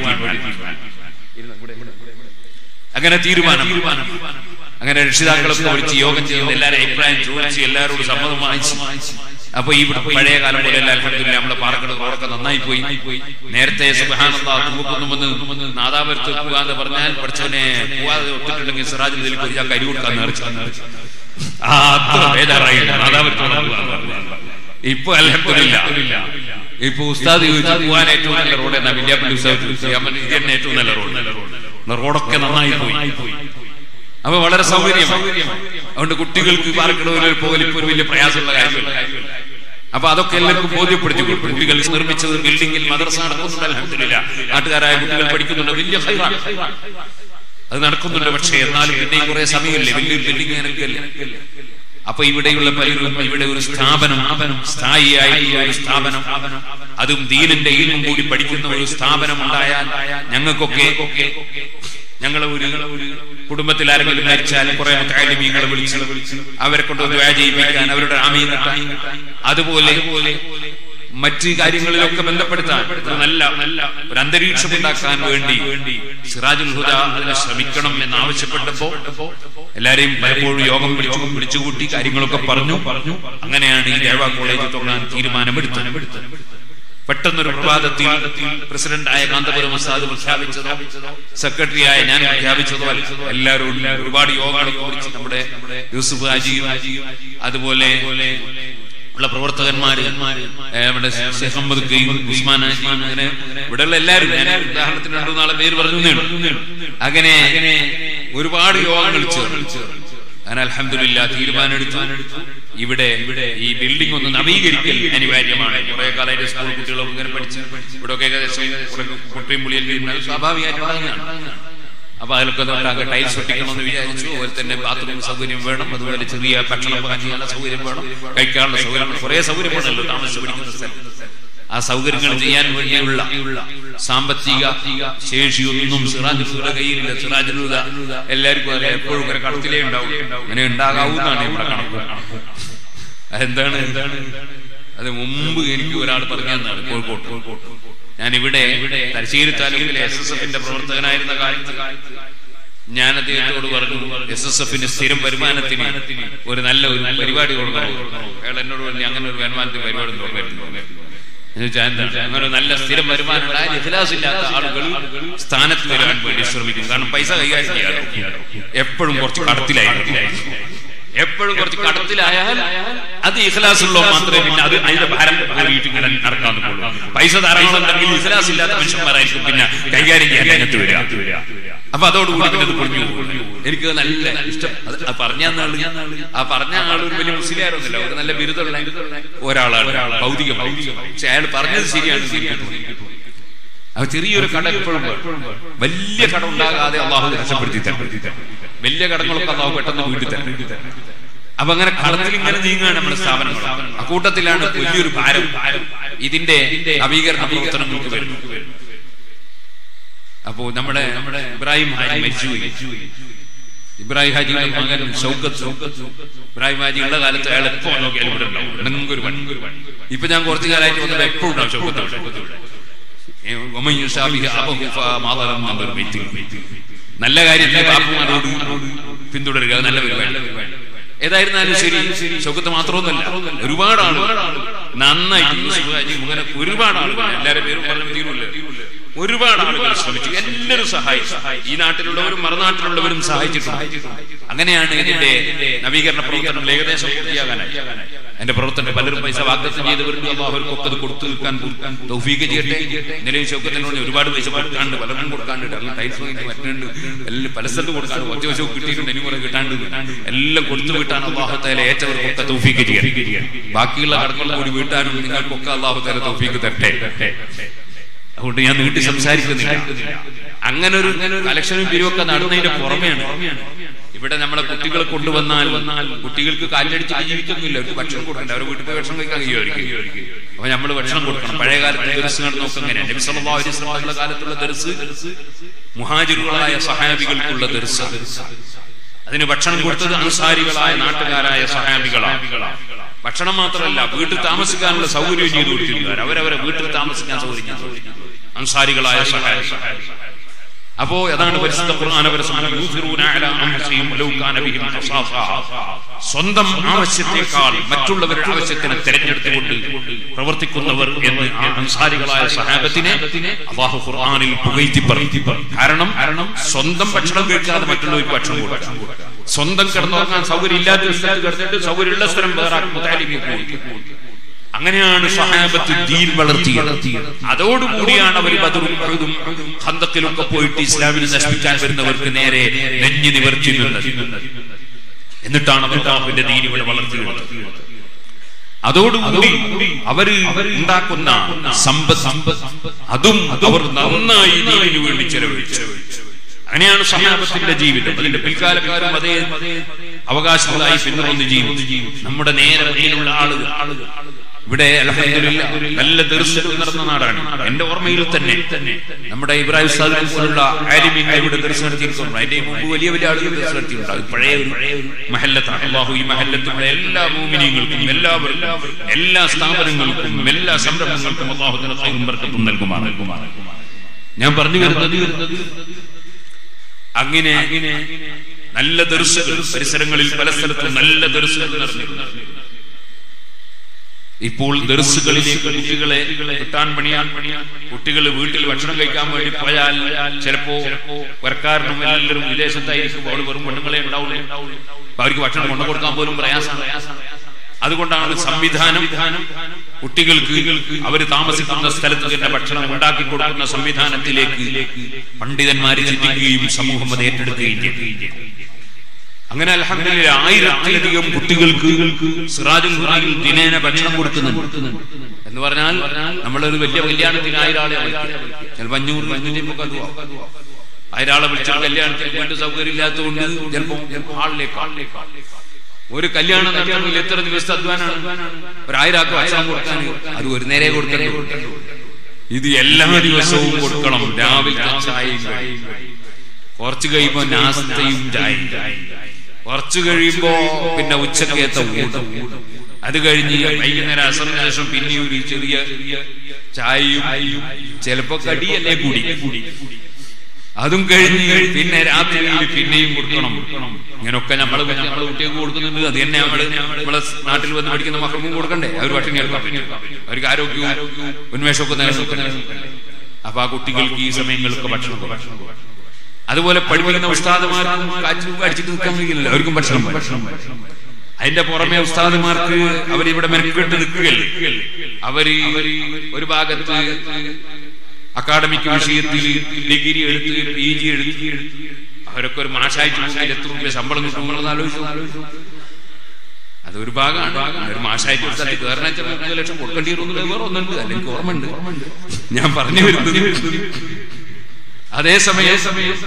അങ്ങനെ തീരുമാനം. അങ്ങനെ രക്ഷിതാക്കളൊക്കെ വിളിച്ച് യോഗം ചെയ്യുന്ന എല്ലാവരും അഭിപ്രായം ചോദിച്ച് എല്ലാവരോടും സമ്മതം വാങ്ങിച്ചു. അപ്പൊ ഈ പഴയ കാലം പോലെ അൽഹംദുലില്ലാഹ് നമ്മളെ പാറക്കടവ് റോഡൊക്കെ നന്നായി പോയി. നേരത്തെ സുബ്ഹാനല്ലാഹ് തൂക്കുന്നുമെന്ന് നാദാപുരത്ത് പോകാന്ന് പറഞ്ഞാൽ പഠിച്ചവനെ പോവാതെ ഒത്തിട്ടുണ്ടെങ്കിൽ സിറാജുൽ ഹുദയിലേക്ക് ഒരു ചാക്ക് അരി കൊടുക്കാന്ന് അറിയിച്ചു. ആ അത്ര ബേജാറായി നാദാപുരത്ത്. ഇപ്പൊ അൽഹംദുലില്ലാഹ് ഇപ്പൊ ഉസ്താദ് ചോദിച്ചു പോകാൻ ഏറ്റവും നല്ല റോഡ് എന്നാ വിദ്യാപള്ളി ഉത്സവത്തിൽ ഇത് ഏറ്റവും നല്ല റോഡ്. റോഡൊക്കെ നന്നായി പോയി. അപ്പൊ വളരെ സൗകര്യം. അതുകൊണ്ട് കുട്ടികൾക്ക് പാറക്കടവിൽ പോകൽ ഇപ്പൊ ഒരു വലിയ പ്രയാസമുള്ള കാര്യമല്ല. അപ്പൊ അതൊക്കെ എല്ലാവർക്കും ബോധ്യപ്പെടുത്തി. കുട്ടികൾ നിർമ്മിച്ചത് ബിൽഡിംഗിൽ മദ്രസ നടക്കുന്നുണ്ട്. അൽഹംദുലില്ലാഹ് നാട്ടുകാരായ കുട്ടികൾ പഠിക്കുന്നുണ്ട്. വലിയ ഖൈറാണ്, അത് നടക്കുന്നുണ്ട്. പക്ഷേ എന്നാലും പിന്നെ കുറെ സമയമില്ലേ, വലിയൊരു ബിൽഡിംഗ് എനിക്കല്ലേ. അപ്പൊ ഇവിടെയുള്ള പലരും ഇവിടെ ഒരു സ്ഥാപനം, സ്ഥായിയായിട്ടുള്ള ഒരു സ്ഥാപനം, അതും ദീനിന്റെ ഇൽമും കൂടി പഠിക്കുന്ന ഒരു സ്ഥാപനം ഉണ്ടായാൽ ഞങ്ങൾക്കൊക്കെ, ഞങ്ങളെ ഒരു കുടുംബത്തിൽ ആരെങ്കിലും മരിച്ചാൽ കുറെ മുത്തഅല്ലിമീങ്ങളെ വിളിച്ച് അവരെ കൊണ്ട് ദുആ ചെയ്യിപ്പിക്കാൻ, അവരുടെ ആമീൻ അതുപോലെ മറ്റ് കാര്യങ്ങളിലൊക്കെ ബന്ധപ്പെടുത്താൻ നല്ല നല്ല ഒരു അന്തരീക്ഷം ഉണ്ടാക്കാൻ വേണ്ടി സിറാജുൽ ഹുദ അതിനെ ശ്രമിക്കണം എന്നാവശ്യപ്പെട്ടപ്പോ എല്ലാരെയും പലപ്പോഴും യോഗം വിളിച്ചു വിളിച്ചുകൂട്ടി കാര്യങ്ങളൊക്കെ പറഞ്ഞു. അങ്ങനെയാണ് ഈ ദേവാ കോളേജ് തുടങ്ങാൻ തീരുമാനമെടുത്തത്. പെട്ടെന്നൊരു പ്രഭാതത്തിൽ പ്രസിഡന്റായ കാന്തപുരം ഉസ്താദ് പ്രഖ്യാപിച്ചതോ സെക്രട്ടറിയായ ഞാൻ പ്രഖ്യാപിച്ചതോ അല്ല. എല്ലാവരും ഒരുപാട് യോഗങ്ങളൊക്കെ കുറിച്ച് നമ്മുടെ യൂസുഫ് ഹാജിയും അതുപോലെ ഉള്ള പ്രവർത്തകന്മാര്, നമ്മുടെ ഷെയ്ഖ് മുഹമ്മദ് ഖയ്യിം, ഉസ്മാൻ ഹാജി, അങ്ങനെ ഇവിടെയുള്ള എല്ലാവരും, ഞാൻ ഉദാഹരണത്തിന് രണ്ടു നാളെ പേര് പറഞ്ഞു. അങ്ങനെ ഒരുപാട് യോഗങ്ങൾ ചേർന്നു. അങ്ങനെ അൽഹംദുലില്ലാഹ് തീരുമാനമെടുത്തു, ഇവിടെ ഈ ബിൽഡിംഗ് ഒന്ന് നവീകരിക്കൽ അനിവാര്യമാണ്. കുറെ കാലമായിട്ട് സ്കൂൾ കുട്ടികളൊക്കെ ഇങ്ങനെ പഠിച്ച് ഇവിടെയൊക്കെ ഏകദേശം പൊട്ടിയും പുളിയും സ്വാഭാവികമായിട്ടുള്ളതാണ്. അപ്പൊ അതിലൊക്കെ ഉണ്ടാകുക ടൈൽസ് ഒട്ടിക്കണമെന്ന് വിചാരിച്ചു. അതുപോലെ തന്നെ ബാത്റൂം സൗകര്യം വേണം, അതുപോലെ ചെറിയ ഭക്ഷണം പാകാനുള്ള സൗകര്യം വേണം, കഴിക്കാനുള്ള സൗകര്യം, കുറെ സൗകര്യം വേണമല്ലോ താമസിച്ച് പഠിക്കുന്ന സ്ഥലം. ആ സൗകര്യങ്ങൾ ചെയ്യാൻ വേണ്ടിയുള്ള സാമ്പത്തിക ശേഷിയൊന്നും സിറാജുലുദയുടെ കയ്യിലില്ല. സിറാജുലുദ എല്ലാവർക്കും അറിയാം, എപ്പോഴും ഇങ്ങനെ കടത്തിലേ ഉണ്ടാവും. അങ്ങനെ ഉണ്ടാകാവുന്നതാണ് ഇവിടെ കണക്ക്. അതെന്താണ് അത് മുമ്പ് എനിക്ക് ഒരാൾ പറഞ്ഞു തന്നാണ് കോഴിക്കോട്ട്. ഞാൻ ഇവിടെ തലശ്ശേരി താലൂക്കിലെ എസ് എസ് എഫിന്റെ പ്രവർത്തകനായിരുന്ന കാലത്ത് ഞാൻ അദ്ദേഹത്തോട് പറഞ്ഞു, എസ് എസ് എഫിന്റെ സ്ഥിരം വരുമാനത്തിന് ഒരു നല്ല ഒരു പരിപാടി കൊടുക്കണം. അയാൾ എന്നോട് പറഞ്ഞു, അങ്ങനെ ഒരു വരുമാനത്തിന് പരിപാടി നോക്കായിരുന്നു. അങ്ങനെ നല്ല സ്ഥിരം വരുമാനം ഉണ്ടായാൽ ഇഖ്ലാസ് ഇല്ലാത്ത ആളുകൾ സ്ഥാനത്ത് വരാൻ വേണ്ടി ശ്രമിക്കും. കാരണം പൈസ കൈകാര്യം ചെയ്യാതെ എപ്പോഴും കുറച്ച് കടത്തിലായിരുന്നു. എപ്പോഴും കുറച്ച് കടത്തിലായാൽ അത് ഇഖ്ലാസ് ഉള്ളോ മാത്രമേ പിന്നെ അത് അതിന്റെ ഭാരം വീട്ടിൽ നടക്കാൻ പറ്റുള്ളൂ. പൈസ ധാരാളം ഉണ്ടെങ്കിൽ ഇഖ്ലാസ് ഇല്ലാത്ത മനുഷ്യന്മാരായിരിക്കും പിന്നെ കൈകാര്യം ചെയ്യാൻ രംഗത്ത് വരിക. അപ്പൊ അതോടുകൂടി പിന്നെ പൊളിഞ്ഞു പോകും. എനിക്ക് നല്ല ഇഷ്ടം. പറഞ്ഞ ആ പറഞ്ഞ ആൾ ഒരു വലിയ മുസ്ലിയാരൊന്നുമില്ല, ഒരു നല്ല ബിരുദമുള്ള ഒരാളാണ്, ഭൗതികം. പക്ഷെ അയാൾ പറഞ്ഞത് ശരിയാണ്. അപ്പൊ ചെറിയൊരു കട എപ്പോഴും വലിയ കട ഉണ്ടാകാതെ അള്ളാഹു രക്ഷപ്പെടുത്തി തരും. വലിയ കടങ്ങളൊക്കെ അള്ളാഹു പെട്ടെന്ന് വീട്ടിൽ തരും. അപ്പൊ അങ്ങനെ കടത്തിൽ ഇങ്ങനെ നീങ്ങുകയാണ് നമ്മുടെ സ്ഥാപനങ്ങൾ. അക്കൂട്ടത്തിലാണ് വലിയൊരു ഭാരം ഇതിന്റെ നവീകരണ പ്രവർത്തനങ്ങൾക്ക് വരുന്നത്. അപ്പോ നമ്മുടെ ഇബ്രാഹിം ഹാജി മരിച്ചുപോയി. ഇബ്രാഹിം ഹാജിയുടെ മകൻ ഷൗക്കത്ത്. ഇബ്രാഹിം ഹാജി ഉള്ള കാലത്ത് അയാൾ എപ്പോ നോക്കിയാലും ഇവിടെ ഉണ്ടാവും, എന്തെങ്കിലും ഒരു പണി. ഇപ്പൊ ഞാൻ കുറച്ചു കാലമായിട്ട് വന്നത് എപ്പോഴും ഉണ്ടാവും ഷൗക്കത്ത്. നല്ല കാര്യത്തിൽ ബാപ്പുമാരോട് പിന്തുടരുക, നല്ല പരിപാടി. ഏതായിരുന്നാലും ശരി, ഷൗക്കത്ത് മാത്രമൊന്നുമല്ല, ഒരുപാട് ആളുകൾ നന്നായിട്ട് മുഖേന ഒരുപാട് ആളുകൾ, എല്ലാവരുടെ പേരും പറഞ്ഞു തീരുമല്ലോ, ഒരുപാട് ആളുകൾ ശ്രമിച്ചു. എല്ലാവരും സഹായിച്ചു. ഈ നാട്ടിലുള്ളവരും മറുനാട്ടിലുള്ളവരും സഹായിച്ചിട്ടുണ്ട്. അങ്ങനെയാണ് ഇതിന്റെ നവീകരണ പ്രവർത്തനങ്ങൾ ഏകദേശം പൂർത്തിയാകാനായി. എന്റെ പ്രവർത്തനം പലരും പൈസ വാഗ്ദത്തം ചെയ്തവരുണ്ട്. അവർക്കൊക്കെ അത് കൊടുത്തു നിൽക്കാൻ തൗഫീഖ് ചെയ്യട്ടെ. നിലവിൽ ഷൗക്കത്തിനോട് ഒരുപാട് പൈസ കൊടുക്കാണ്ട്, പലർക്കും കൊടുക്കാണ്ട്, ടൈൽസ് മറ്റുണ്ട്, എല്ലാം പല സ്ഥലത്ത് കൊടുക്കാണ്ട്, ഒറ്റ വശവും കിട്ടിയിട്ടുണ്ട്, ഇനി കുറെ കിട്ടാണ്ട്, എല്ലാം കൊടുത്തു വിട്ടാണ് അല്ലാഹു തആല ഏറ്റവർക്കൊക്കെ തൗഫീഖ് ചെയ്യാൻ. ബാക്കിയുള്ള കടങ്ങൾ കൂടി വീട്ടാനും നിങ്ങൾക്കൊക്കെ അല്ലാഹു തആല തൗഫീഖ് തരട്ടെ. അതുകൊണ്ട് ഞാൻ നീട്ടി സംസാരിക്കുന്നില്ല. അങ്ങനെ ഒരു കലക്ഷനും പിരിവൊക്കെ നടന്നതിന്റെ പുറമെയാണ് ഇവിടെ നമ്മളെ കുട്ടികളെ കൊണ്ടുവന്നാൽ കുട്ടികൾക്ക് കാലിലടിച്ച് ജീവിക്കുന്നില്ല, അവർക്ക് ഭക്ഷണം കൊടുക്കണ്ട, അവരുടെ വീട്ടിൽ പോയി ഭക്ഷണം കഴിക്കാൻ കഴിയുമായിരിക്കും. അപ്പൊ നമ്മൾ ഭക്ഷണം കൊടുക്കണം. പഴയ കാലത്ത് ദർസ് നടന്നൊക്കെ അങ്ങനെ നബി സല്ലല്ലാഹു അലൈഹി വസല്ലമയുടെ കാലത്തുള്ള ദർസ് മുഹാജിറുകളായ സഹാബികൾക്കുള്ള ദർസ്. അതിന് ഭക്ഷണം കൊടുത്തത് അൻസാരികളായ നാട്ടുകാരായ സഹാബികളാണ്. ഭക്ഷണം മാത്രമല്ല, വീട്ടിൽ താമസിക്കാനുള്ള സൗകര്യം ചെയ്തു കൊടുത്തിരുന്നവർ, അവരവരെ വീട്ടിൽ താമസിക്കാൻ സൗകര്യം അൻസാരികളായ സഹാബികൾ. അപ്പോ അതാണ് പരിശുദ്ധ ഖുർആൻ സ്വന്തം ആവശ്യത്തെക്കാൾ മറ്റുള്ളവരുടെ ആവശ്യത്തിനെ തെരഞ്ഞെടുത്തുകൊണ്ട് പ്രവർത്തിക്കുന്നവർ എന്ന് അൻസാരികളായ സഹാബത്തിനെ അല്ലാഹു ഖുർആനിൽ പുകഴ്ത്തി പറഞ്ഞു. കാരണം സ്വന്തം ഭക്ഷണം കഴിക്കാതെ മറ്റുള്ളവർക്ക് ഭക്ഷണം കൊടുക്കണം. സ്വന്തം കിടന്നുറങ്ങാൻ സൗകര്യം ഇല്ലാത്ത സ്ഥലത്ത് കിടന്നിട്ട് സൗകര്യമുള്ള സ്ഥലം വേറെ അങ്ങനെയാണ് സഹാബത്ത് ദീൻ വളർത്തിയത്. അതോടുകൂടിയാണ് അവർ ബദറും ഉഹുദും ഖന്തക്കിലൊക്കെ പോയിട്ട് ഇസ്ലാമിനെ നശിപ്പിക്കാൻ വരുന്നവർക്ക് നേരെ നെഞ്ഞു നിവർത്തി നിന്നത്. എന്നിട്ടാണ് അല്ലാഹുവിന്റെ ദീൻ ഇവിടെ വളർത്തിയത്. അതോടുകൂടി അവർ ഉണ്ടാക്കുന്ന സമ്പത്ത് അതും അവർ നന്നായി ദീനിനു വേണ്ടി ചെലവഴിച്ചു. അങ്ങനെയാണ് സഹാബത്തിന്റെ ജീവിതം. അതിന്റെ പിൽക്കാലക്കാരും അതേ അവകാശങ്ങളായി പിന്തുടർന്ന് ജീവിച്ചു. നമ്മുടെ നേരെ മുന്നിലുള്ള ആളുകൾ ഇവിടെ അൽഹംദുലില്ലാഹ് നല്ല ദർസ് നടന്ന നാടാണ്. എന്റെ ഓർമ്മയിൽ തന്നെ നമ്മുടെ ഇബ്രാഹിം ഉസ്താദിനെ പോലുള്ള ആലിമീങ്ങൾ ഇവിടെ ദർസ് നടത്തിയിട്ടുണ്ട്. അതിന്റെ മുമ്പ് വലിയ വലിയ ആളുകൾ ദർസ് നടത്തിയിട്ടുണ്ട്. പഴയ ഒരു മഹല്ലത്താണ്. അല്ലാഹു ഈ മഹല്ലത്തുള്ള എല്ലാ മുഅ്മിനീങ്ങൾക്കും എല്ലാവർക്കും എല്ലാ സ്ഥാപനങ്ങൾക്കും എല്ലാ സംരംഭങ്ങൾക്കും അല്ലാഹു തആല ഖൈറും ബർക്കത്തും നൽകുമാറാകട്ടെ. ഞാൻ പറഞ്ഞു വരുന്നത് അങ്ങനെ നല്ല ദർസുകൾ പരിസരങ്ങളിൽ പല സ്ഥലത്തും നല്ല ദർസുകൾ നടന്നിട്ടുണ്ട്. ഇപ്പോൾ ദർസുകളിലേക്ക് കുട്ടികളെ കിട്ടാൻ പണിയാൻ കുട്ടികൾ വീട്ടിൽ ഭക്ഷണം കഴിക്കാൻ വേണ്ടി പോയാൽ ചിലപ്പോ സർക്കാരിനും എല്ലാവരും വിദേശത്തായിരിക്കും. അവൾ വെറും പെണ്ണുങ്ങളെ ഉണ്ടാവുള്ളൂ. അവർക്ക് ഭക്ഷണം കൊണ്ടു കൊടുക്കാൻ പോലും പ്രയാസമാണ്. അതുകൊണ്ടാണ് സംവിധാനം കുട്ടികൾക്ക് അവർ താമസിക്കുന്ന സ്ഥലത്ത് തന്നെ ഭക്ഷണം ഉണ്ടാക്കി കൊടുക്കുന്ന സംവിധാനത്തിലേക്ക് പണ്ഡിതന്മാരെ ചിന്തിക്കുകയും സമൂഹം അത് ഏറ്റെടുക്കുകയും ചെയ്തു. അങ്ങനെ അൽഹംദുലില്ലാഹ് ആയിരത്തിലധികം കുട്ടികൾക്ക് സിറാജുൽ ഹുദയിൽ ദിനേന ഭക്ഷണം കൊടുക്കുന്നുണ്ട്. എന്ന് പറഞ്ഞാൽ നമ്മളൊരു വലിയ കല്യാണത്തിന് ആയിരം ആളെ ചിലപ്പോൾ അഞ്ഞൂറ് അഞ്ഞൂറ്റി ആയിരാളെ വിളിച്ചിട്ട് കല്യാണത്തിന് വീട്ടു സൗകര്യം ഇല്ലാത്തതുകൊണ്ട് ചിലപ്പോൾ ഹാളിലേക്ക് ഒരു കല്യാണം നടത്തണമെങ്കിൽ എത്ര ദിവസത്തെ അധ്വാനാണ്? ഒരായിരാൾക്ക് ഭക്ഷണം കൊടുക്കാൻ അത് ഒരു നേരെ കൊടുക്കണ്ടേ? ഇത് എല്ലാ ദിവസവും കൊടുക്കണം. രാവിലത്തെ ചായയും കുറച്ച് കഴിയുമ്പോ നാസ്തയും ചായയും, കുറച്ച് കഴിയുമ്പോ പിന്നെ ഉച്ചക്കേത്ത ഊട്ടം, അത് കഴിഞ്ഞ് വൈകുന്നേരം അസറിന് ശേഷം പിന്നെ ഒരു ചെറിയ ചായയും ചിലപ്പോ കടിയല്ലേ കൂടി, അതും കഴിഞ്ഞ് പിന്നെ രാത്രിയിൽ പിന്നെയും കൊടുക്കണം. ഇങ്ങനൊക്കെ നമ്മള് നമ്മളെ കുട്ടികൾക്ക് കൊടുക്കുന്നുണ്ട്. അത് തന്നെ നമ്മള് നമ്മളെ നാട്ടിൽ വന്ന് പഠിക്കുന്ന മക്കൾക്കും കൊടുക്കണ്ടേ? അവർ പട്ടിണി എടുക്കാം, അവർക്ക് ആരോഗ്യവും ഉന്മേഷമൊക്കെ നിലനിൽക്കണം. അപ്പൊ ആ കുട്ടികൾക്ക് ഈ സമയങ്ങൾക്ക് ഭക്ഷണം. അതുപോലെ പഠിപ്പിക്കുന്ന ഉസ്താദുമാർക്കും അടിച്ചിട്ട് നിൽക്കാൻ കഴിയില്ല, അവർക്കും ഭക്ഷണം. അതിന്റെ പുറമെ ഉസ്താദുമാർക്ക് അവരിവിടെ മെനക്കെട്ട് നിൽക്കുകയല്ലേ, അവര് ഒരു ഭാഗത്ത് അക്കാഡമിക് വിഷയത്തിൽ ഡിഗ്രി എടുത്ത് പി ജി എടുത്ത് അവരൊക്കെ ഒരു മാഷായിട്ട് എത്ര രൂപ ശമ്പളം കിട്ടുമ്പോൾ ആലോചിച്ചു. അതൊരു ഭാഗമാണ്. ഒരു മാഷായിട്ട് കയറാൻ മൂന്ന് ലക്ഷം കൊടുക്കേണ്ടി വരുന്നത് വേറെ ഒന്നുണ്ട്, അല്ലെങ്കിൽ ഓർമ്മയുണ്ട്. ഞാൻ പറഞ്ഞു വരുന്നത് അതേസമയം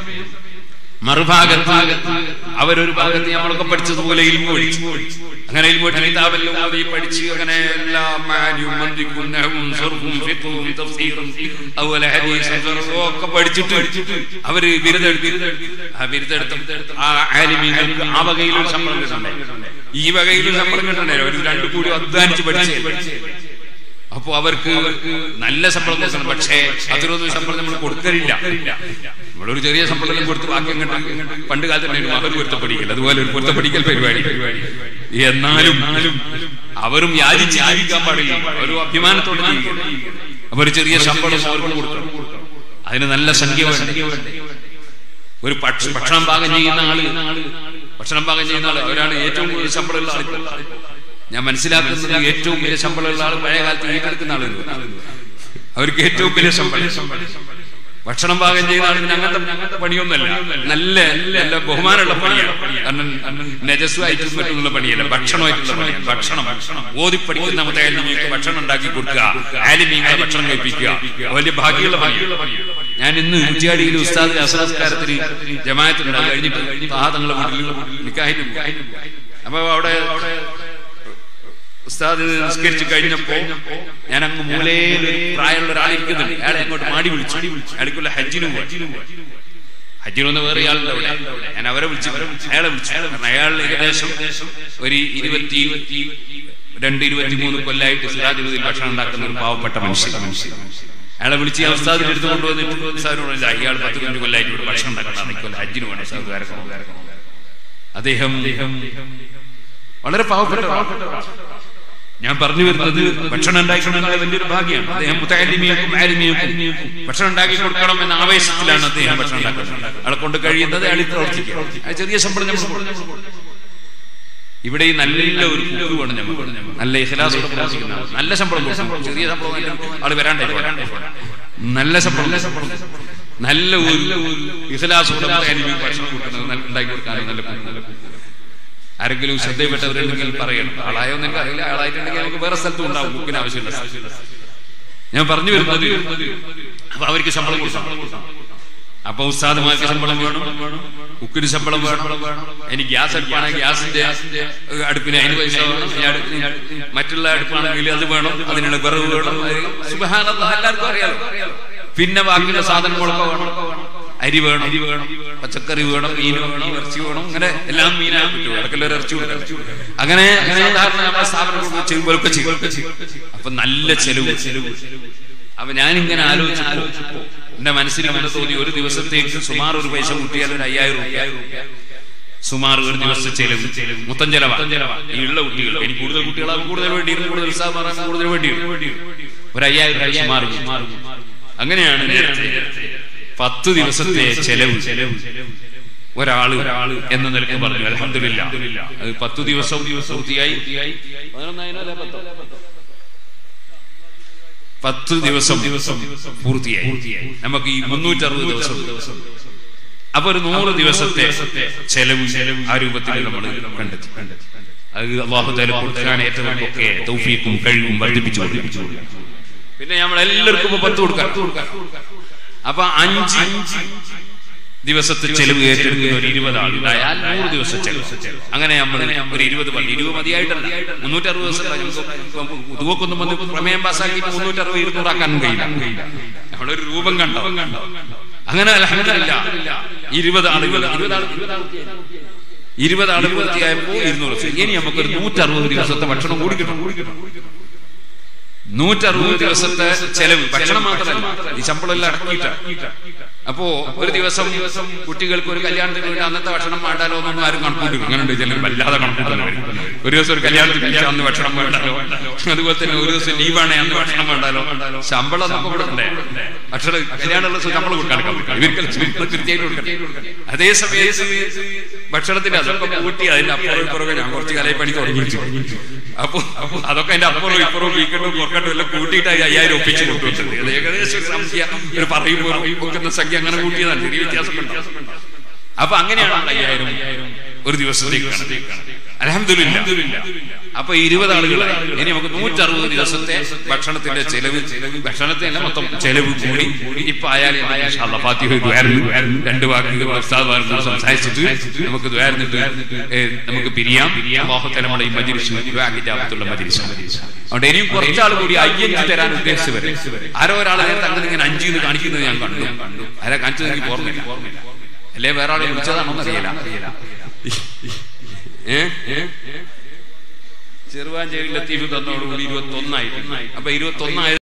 മറുഭാഗത്ത് അവരൊരു ഭാഗത്ത് നമ്മളൊക്കെ പഠിച്ചതുപോലെ ഇൽമു പഠിച്ചു. അങ്ങനെ ഇൽമു കിതാബെല്ലാം ഓതി പഠിച്ച് അങ്ങനെ എല്ലാ മാനിയും മന്ദിക്കും നഹവും സർഫും ഫിഖ്ഹും തഫ്സീറും അതുപോലെ ഹദീസും ഒക്കെ പഠിച്ചിട്ട് അവര് ബിരുദെടുത്ത് ആ ബിരുദെടുത്ത ആ ആലിമീങ്ങൾക്ക് ആ വകയിലൊരു ശമ്പളം കിട്ടണ്ടേ, ഈ വകയിലും ശമ്പളം കിട്ടണ്ടേ? ഒരു രണ്ടു കൂടി അധ്വാനിച്ച് പഠിച്ച് അപ്പൊ അവർക്ക് നല്ല ശമ്പളം കൊടുക്കണം. പക്ഷേ അതിലൊന്നും ശമ്പളം നമ്മൾ കൊടുക്കലില്ല. നമ്മളൊരു ചെറിയ ശമ്പളം കൊടുത്ത് ബാക്കി പണ്ട് കാലത്ത് തന്നെ അവർ പൊരുത്തപ്പെടിക്കില്ല, അതുപോലെ ഒരു പൊരുത്തപ്പെടിക്കൽ പരിപാടി. എന്നാലും അവരും യാചിച്ച് ജീവിക്കാൻ പാടില്ല, ഒരു അഭിമാനത്തോടെ ജീവിക്കണം. അപ്പൊ ഒരു ചെറിയ ശമ്പളം അവർക്ക് കൊടുക്കണം. അതിന് നല്ല സംഖ്യ വേണം. ഒരു ഭക്ഷണം പാകം ചെയ്യുന്ന ആള് ഭക്ഷണം പാകം ചെയ്യുന്ന ആള് അവരാണ് ഏറ്റവും കൂടുതൽ ശമ്പളമുള്ള ആൾ. ഞാൻ മനസ്സിലാക്കുന്നത് ഏറ്റവും വലിയ ശമ്പളമുള്ള ആൾ പഴയ കാലത്ത് ഏറ്റെടുക്കുന്ന ആളുകൾ, അവർക്ക് ഏറ്റവും വലിയ ശമ്പളം. ഭക്ഷണം പാകം ചെയ്യുന്ന ആളിന് അങ്ങനത്തെ അങ്ങനത്തെ പണിയൊന്നുമല്ല, നല്ല നല്ല ബഹുമാനമുള്ള പണിയാണ്. കാരണം നജസ്വായിട്ടും മറ്റുള്ള പണിയല്ല, ഭക്ഷണമായിട്ടുള്ള പണിയാണ്. ഭക്ഷണം ഓതി പഠിക്കുന്ന മുതലാളിക്ക് ഭക്ഷണം ഉണ്ടാക്കി കൊടുക്കുക, ആലിമീങ്ങളെ ഭക്ഷണം കഴിപ്പിക്കുക, വലിയ ഭാഗ്യമുള്ള പണിയാണ്. ഞാൻ ഇന്ന് കുറ്റിയാടിയിൽ ഉസ്താദ് അസംസ്കാരത്തിന് ജമാഅത്തുണ്ട് കഴിഞ്ഞിട്ട് ആ തങ്ങളെ വീട്ടിൽ നിക്കാഹിന്. അപ്പൊ അവിടെ ഉസ്താദ് നിസ്കരിച്ച് കഴിഞ്ഞപ്പോ ഞാൻ അങ്ങ് മൂലയിൽ പ്രായമുള്ള ഒരാളിരിക്കുന്നുണ്ട്. അയാളെ അങ്ങോട്ട് മാടി വിളിച്ചു. അയാൾക്കുള്ള ഹജ്ജിന് ഹജ്ജിനൊന്ന് വേറെ ആളുണ്ട് അവിടെ. ഞാൻ അവരെ വിളിച്ചു, അയാളെ വിളിച്ചു. കാരണം അയാൾ ഏകദേശം ഒരു ഇരുപത്തി രണ്ട് ഇരുപത്തി മൂന്ന് കൊല്ലായിട്ട് സിറാജുൽ ഭക്ഷണം ഉണ്ടാക്കുന്ന ഒരു പാവപ്പെട്ട മനുഷ്യൻ. അയാളെ വിളിച്ച് ആ ഉസ്താദിന്റെ അടുത്ത് കൊണ്ടുവന്നിട്ട് സാറിനോട് അയാൾ പത്ത് പതിനഞ്ച് കൊല്ലായിട്ട് ഇവിടെ ഭക്ഷണം ഉണ്ടാക്കണം, ഹജ്ജിന് വേണം സാധുകാരക്കണം. അദ്ദേഹം വളരെ പാവപ്പെട്ട. ഞാൻ പറഞ്ഞു വരുന്നത് ഭക്ഷണം ഉണ്ടാക്കണം വലിയൊരു ഭാഗ്യമാണ്. അദ്ദേഹം മുതഅല്ലിമീങ്ങൾക്കും ആലിമീങ്ങൾക്കും ഭക്ഷണം ഉണ്ടാക്കി കൊടുക്കണം എന്ന ആവേശത്തിലാണ് അദ്ദേഹം ഭക്ഷണം ഉണ്ടാക്കുന്നത്. അയാളെ കൊണ്ട് കഴിയുന്നത് അയാൾ പ്രവർത്തിക്കുക. ചെറിയ ശമ്പളം നമ്മൾ ഇവിടെ നല്ല ഒരു കുക്ക് വേണം, നമുക്ക് നല്ല ഇഖ്ലാസോടെ പ്രവർത്തിക്കുന്ന നല്ല ശമ്പളം കൊടുക്കണം. ചെറിയ ശമ്പളം ആള് വരാണ്ടേ, നല്ല ശമ്പളം നല്ല ഒരു ഇഖ്ലാസോടെ ഭക്ഷണം കൊടുക്കുന്നത് ഉണ്ടാക്കി കൊടുക്കാൻ നല്ല. ആരെങ്കിലും ശ്രദ്ധയിൽപ്പെട്ടവരുണ്ടെങ്കിൽ പറയണം. ആളായൊന്നും എനിക്ക് അറിയില്ല, ആളായിട്ടുണ്ടെങ്കിൽ നമുക്ക് വേറെ സ്ഥലത്തും ഉണ്ടാവും കുക്കിന് ആവശ്യമില്ല. ഞാൻ പറഞ്ഞു വരുന്നത് അപ്പൊ അവർക്ക് ശമ്പളം കൊടുക്കണം. അപ്പൊ ഉസ്താദുമാർക്ക് ശമ്പളം വേണം, കുക്കിന് ശമ്പളം വേണം. എനിക്ക് ഗ്യാസ് അടുപ്പാണെങ്കിൽ ഗ്യാസിന്റെ അടുപ്പിന് അതിന് പൈസ വേണം, മറ്റുള്ള അടുപ്പാണെങ്കിൽ അത് വേണം, അതിനുള്ള വിറവ് വേണം. സുബ്ഹാനല്ലാഹ് എല്ലാവർക്കും അറിയാലോ. പിന്നെ ബാക്കിയുള്ള സാധനങ്ങളൊക്കെ വേണം. അരി വേണം, അരി വേണം, പച്ചക്കറി വേണം, മീൻ വേണം, ഇറച്ചി വേണം. അങ്ങനെ എല്ലാം മീനാ പറ്റും, ഇടയ്ക്കല്ല ഇറച്ചി കൊടുക്കാം. അങ്ങനെ സാധാരണ നമ്മുടെ സ്ഥാപനങ്ങൾ ചെയ്യുമ്പോഴൊക്കെ ചെയ്യും. അപ്പൊ നല്ല ചെലവ് ചെലവ് അപ്പൊ ഞാനിങ്ങനെ ആലോചിച്ചപ്പോ എന്റെ മനസ്സിൽ അങ്ങനെ തോന്നി, ഒരു ദിവസത്തേക്ക് സുമാർ ഒരു പൈസ കൂട്ടിയാൽ ഒരു അയ്യായിരം രൂപ സുമാർ ഒരു ദിവസം ചെലവ് മൊത്തം ചെലവാ. ഈ ഉള്ള കുട്ടികൾ എനിക്ക് കൂടുതൽ കുട്ടികളാകും കൂടുതൽ വേണ്ടി കൂടുതൽ ഉത്സാഹം കൂടുതൽ വേണ്ടി ഒരു അയ്യായിരം രൂപ സുമാർ. അങ്ങനെയാണ് പത്ത് ദിവസത്തെ ചെലവ്. ഒരാള് എന്ന നിലക്ക് പറഞ്ഞു. അൽഹംദുലില്ലാഹ് അത് പത്തു ദിവസം പൂർത്തിയായി. പത്ത് ദിവസം പൂർത്തിയായി. നമുക്ക് ഈ മുന്നൂറ്റി അറുപത് ദിവസം അപ്പൊ ഒരു നൂറ് ദിവസത്തെ ചെലവ് ആ രൂപത്തിൽ നമ്മൾ കണ്ടെത്തി. അത് അല്ലാഹു തആല കൊടുക്കാൻ ഏറ്റവും ഒക്കെ തൗഫീഖും കഴിവും വർദ്ധിപ്പിച്ചു വർദ്ധിപ്പിച്ചു പിന്നെ നമ്മൾ എല്ലാവർക്കും പത്ത് കൊടുക്കാം. അപ്പൊ അഞ്ച് ദിവസത്തെ ചെലവ് ഏറ്റെടുക്കുന്ന ഒരു ഇരുപത് ആളുണ്ടായാൽ നൂറ് ദിവസം ചെലവ്. അങ്ങനെ നമ്മൾ ഒരു ഇരുപത് പറഞ്ഞു. ഇരുപത് മതിയായിട്ടല്ല, മുന്നൂറ്റി അറുപത് ദിവസം ദുവക്കൊന്നും വന്ന് പ്രമേയം പാസ്സാക്കി മുന്നൂറ്റി അറുപത് ഇരുന്നൂറാക്കാനും കഴിയില്ല. നമ്മളൊരു രൂപം കണ്ടോ. അങ്ങനെ അൽഹംദുലില്ലാഹ് ഇരുപത് ആളുകൾ ഇരുപത് ആളുകൾ പൂർത്തിയായപ്പോ ഇരുന്നൂറ്. ഇനി നമുക്കൊരു നൂറ്റി അറുപത് ദിവസത്തെ ഭക്ഷണം കൂടി കിട്ടും. നൂറ്ററുപത് ദിവസത്തെ ചെലവ് ഭക്ഷണം മാത്രമല്ല, ഈ ശമ്പളമെല്ലാം അടക്കിയിട്ട. അപ്പോ ഒരു ദിവസം കുട്ടികൾക്ക് ഒരു കല്യാണത്തിന് വേണ്ടി അന്നത്തെ ഭക്ഷണം വേണ്ടാലോ എന്നൊന്നും ആരും കണക്കൂട്ടും. അങ്ങനെ ചില വല്ലാതെ കണക്കൂട്ടുന്നവർ. ഒരു ദിവസം ഒരു കല്യാണത്തിന് അന്ന് ഭക്ഷണം വേണ്ടാലോ, അതുപോലെ തന്നെ ഒരു ദിവസം ലീവാണേ അന്ന് ഭക്ഷണം വേണ്ടാലോ. ശമ്പളം നമുക്ക് കൊടുക്കണ്ടേ? ഭക്ഷണം കല്യാണമുള്ള ശമ്പളം കൊടുക്കാൻ ഇവർക്ക് കൃത്യമായിട്ട് കൊടുക്കട്ടെ. അതേ സമയത്ത് ഭക്ഷണത്തിന് അതൊക്കെ കൂട്ടി അതിന്റെ അപ്പുറം പുറകെ ഞാൻ കുറച്ച് കലയെ പണി തുടങ്ങിച്ചു. അപ്പൊ അതൊക്കെ അതിന്റെ അപ്പുറവും ഇപ്പുറവും വീക്കട്ടും പുറക്കട്ടും എല്ലാം കൂട്ടിയിട്ട് അയ്യായിരം ഒപ്പിച്ച് കൊണ്ടുവച്ചത്. അത് ഏകദേശം ഒരു സംഖ്യ ഒരു പറയുമ്പോൾ വെക്കുന്ന സംഖ്യ അങ്ങനെ കൂട്ടിയതാണ്. ചെറിയ വ്യത്യാസം. അപ്പൊ അങ്ങനെയാണ് അയ്യായിരം ഒരു ദിവസത്തേക്ക്. അൽഹംദുലില്ലാഹ്. അപ്പൊ ഇരുപത് ആളുകളായി. ഇനി നമുക്ക് നൂറ്ററുപത് ദിവസത്തെ ഭക്ഷണത്തിന്റെ ചെലവ്, ഭക്ഷണത്തിന്റെ മൊത്തം ചെലവ് കൂടി ഇപ്പൊ ആയാലും രണ്ട് വാക്കുകൾ സംസാരിച്ചിട്ട് നമുക്ക് നമുക്ക് പിരിയാം. നമ്മുടെ ഈ മജ്‌ലിസ് ദുആ മജ്‌ലിസ്. അതുകൊണ്ട് ഇനിയും കുറച്ചാൾ കൂടി അയ്യഞ്ച് തരാൻ ഉദ്ദേശിച്ചു വരെ ആരോ ഒരാളെ അങ്ങനെ ഇങ്ങനെ അഞ്ച് എന്ന് കാണിക്കുന്നത് ഞാൻ കണ്ടു. ആരാ കാണിച്ചത് എനിക്ക് ഓർമ്മയില്ല. അല്ലെ വേറെ ആളെ വിളിച്ചതാണോന്ന് അറിയില്ല. ചെറുവാഞ്ചേരി ലത്തീഫ് തന്നോടുകൂടി ഇരുപത്തി ഒന്നായി. അപ്പൊ ഇരുപത്തി ഒന്നായി